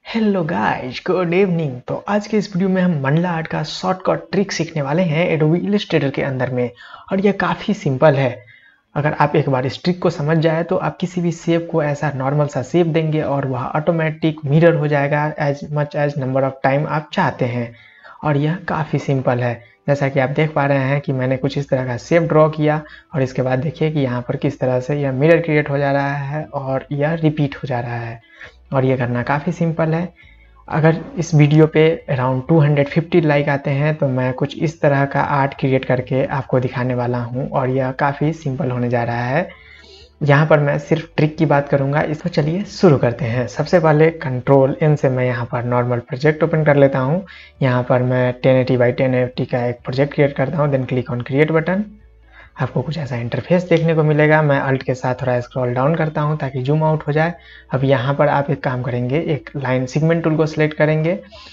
Hello guys, good evening. तो आज के इस वीडियो में हम मंडला आर्ट का शॉर्टकट ट्रिक सीखने वाले हैं एडोबी इलस्ट्रेटर के अंदर में। और यह काफ़ी सिंपल है। अगर आप एक बार इस ट्रिक को समझ जाए तो आप किसी भी शेप को ऐसा नॉर्मल सा शेप देंगे और वह ऑटोमेटिक मिरर हो जाएगा as much as number of time आप चाहते हैं। और यह काफ़ी सिंपल है। जैसा कि आप देख पा रहे हैं कि मैंने कुछ इस तरह का शेप ड्रॉ किया और इसके बाद देखिए कि यहाँ पर किस तरह से यह मिरर क्रिएट हो जा रहा है और यह रिपीट हो जा रहा है। और ये करना काफ़ी सिंपल है। अगर इस वीडियो पे अराउंड 250 लाइक आते हैं तो मैं कुछ इस तरह का आर्ट क्रिएट करके आपको दिखाने वाला हूँ और यह काफ़ी सिंपल होने जा रहा है। यहाँ पर मैं सिर्फ ट्रिक की बात करूँगा। इसको चलिए शुरू करते हैं। सबसे पहले कंट्रोल एन से मैं यहाँ पर नॉर्मल प्रोजेक्ट ओपन कर लेता हूँ। यहाँ पर मैं 1080 बाई 1080 का एक प्रोजेक्ट क्रिएट करता हूँ। Then click on create button. आपको कुछ ऐसा इंटरफेस देखने को मिलेगा। मैं अल्ट के साथ थोड़ा स्क्रॉल डाउन करता हूं ताकि जूम आउट हो जाए। अब यहाँ पर आप एक काम करेंगे, एक लाइन सेगमेंट टूल को सिलेक्ट करेंगे।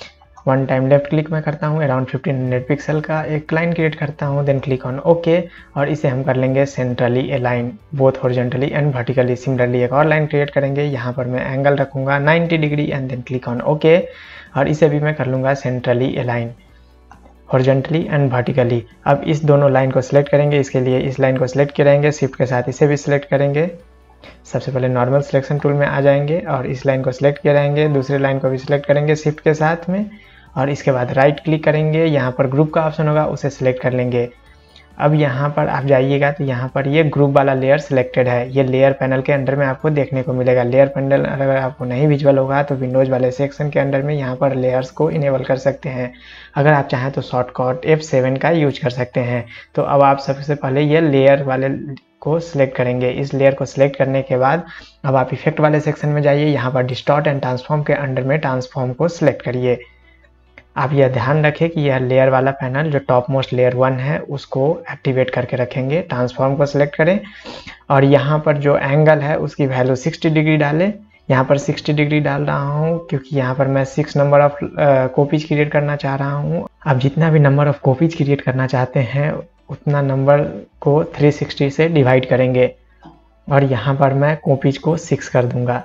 वन टाइम लेफ्ट क्लिक मैं करता हूँ, अराउंड 1500 पिक्सल का एक लाइन क्रिएट करता हूँ। देन क्लिक ऑन ओके और इसे हम कर लेंगे centrally align both horizontally and vertically. Similarly एक और लाइन क्रिएट करेंगे। यहाँ पर मैं एंगल रखूँगा 90 degree and then click on okay और इसे भी मैं कर लूँगा centrally align horizontally and vertically. अब इस दोनों लाइन को सिलेक्ट करेंगे। इसके लिए इस लाइन को सिलेक्ट करेंगे, शिफ्ट के साथ इसे भी सिलेक्ट करेंगे। सबसे पहले नॉर्मल सिलेक्शन टूल में आ जाएंगे और इस लाइन को सिलेक्ट करेंगे। दूसरी लाइन को भी सिलेक्ट करेंगे शिफ्ट के साथ में और इसके बाद राइट क्लिक करेंगे। यहाँ पर ग्रुप का ऑप्शन होगा, उसे सिलेक्ट कर लेंगे। अब यहाँ पर आप जाइएगा तो यहाँ पर ये ग्रुप वाला लेयर सिलेक्टेड है। ये लेयर पैनल के अंदर में आपको देखने को मिलेगा। लेयर पैनल अगर आपको नहीं विजुअल होगा तो विंडोज़ वाले सेक्शन के अंदर में यहाँ पर लेयर्स को इनेबल कर सकते हैं। अगर आप चाहें तो शॉर्टकट F7 का यूज कर सकते हैं। तो अब आप सबसे पहले ये लेयर वाले को सिलेक्ट करेंगे। इस लेयर को सिलेक्ट करने के बाद अब आप इफेक्ट वाले सेक्शन में जाइए। यहाँ पर डिस्टॉर्ट एंड ट्रांसफॉर्म के अंडर में ट्रांसफॉर्म को सिलेक्ट करिए। आप यह ध्यान रखें कि यह लेयर वाला पैनल जो टॉप मोस्ट लेयर 1 है उसको एक्टिवेट करके रखेंगे। ट्रांसफॉर्म को सिलेक्ट करें और यहाँ पर जो एंगल है उसकी वैल्यू 60 डिग्री डालें। यहाँ पर 60 डिग्री डाल रहा हूँ क्योंकि यहाँ पर मैं 6 नंबर ऑफ कॉपीज क्रिएट करना चाह रहा हूँ। आप जितना भी नंबर ऑफ कॉपीज क्रिएट करना चाहते हैं उतना नंबर को 360 से डिवाइड करेंगे और यहाँ पर मैं कॉपीज को 6 कर दूंगा,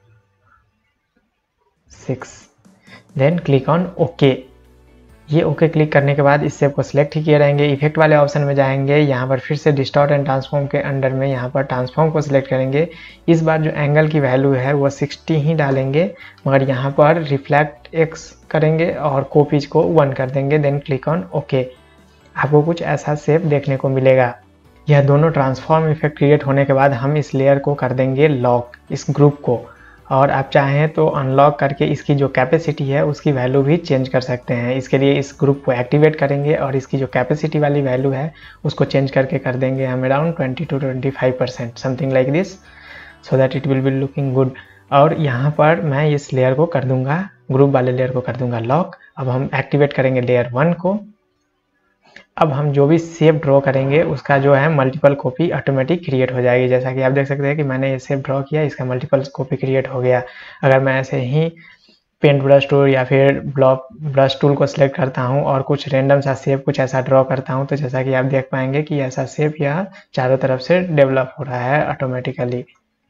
6। Then click on okay. ये ओके क्लिक करने के बाद इस शेप को सिलेक्ट ही किए रहेंगे। इफेक्ट वाले ऑप्शन में जाएंगे। यहाँ पर फिर से डिस्टॉर्ट एंड ट्रांसफॉर्म के अंडर में यहाँ पर ट्रांसफॉर्म को सिलेक्ट करेंगे। इस बार जो एंगल की वैल्यू है वो 60 ही डालेंगे मगर यहाँ पर रिफ्लेक्ट एक्स करेंगे और कॉपीज को 1 कर देंगे। Then click on okay. आपको कुछ ऐसा शेप देखने को मिलेगा। यह दोनों ट्रांसफॉर्म इफेक्ट क्रिएट होने के बाद हम इस लेयर को कर देंगे लॉक, इस ग्रुप को। और आप चाहें तो अनलॉक करके इसकी जो कैपेसिटी है उसकी वैल्यू भी चेंज कर सकते हैं। इसके लिए इस ग्रुप को एक्टिवेट करेंगे और इसकी जो कैपेसिटी वाली वैल्यू है उसको चेंज करके कर देंगे हम around 20 to 25%, something like this, so that it will be looking good. और यहाँ पर मैं इस लेयर को कर दूंगा, ग्रुप वाले लेयर को कर दूंगा लॉक। अब हम एक्टिवेट करेंगे लेयर 1 को। अब हम जो भी शेप ड्रॉ करेंगे उसका जो है मल्टीपल कॉपी ऑटोमेटिक क्रिएट हो जाएगी। जैसा कि आप देख सकते हैं कि मैंने ये शेप ड्रॉ किया, इसका मल्टीपल कॉपी क्रिएट हो गया। अगर मैं ऐसे ही पेंट ब्रश टूल या फिर ब्लॉक ब्रश टूल को सिलेक्ट करता हूं और कुछ रैंडम सा शेप कुछ ऐसा ड्रॉ करता हूं तो जैसा कि आप देख पाएंगे कि ऐसा शेप यह चारों तरफ से डेवलप हो रहा है ऑटोमेटिकली।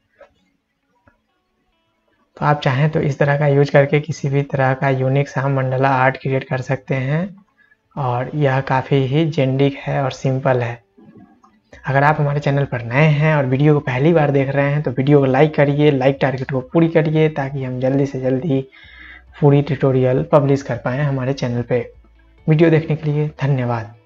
तो आप चाहें तो इस तरह का यूज करके किसी भी तरह का यूनिक सा मंडला आर्ट क्रिएट कर सकते हैं और यह काफ़ी ही जेंडिक है और सिंपल है। अगर आप हमारे चैनल पर नए हैं और वीडियो को पहली बार देख रहे हैं तो वीडियो को लाइक करिए, लाइक टारगेट को पूरी करिए ताकि हम जल्दी से जल्दी पूरी ट्यूटोरियल पब्लिश कर पाएँ हमारे चैनल पे। वीडियो देखने के लिए धन्यवाद।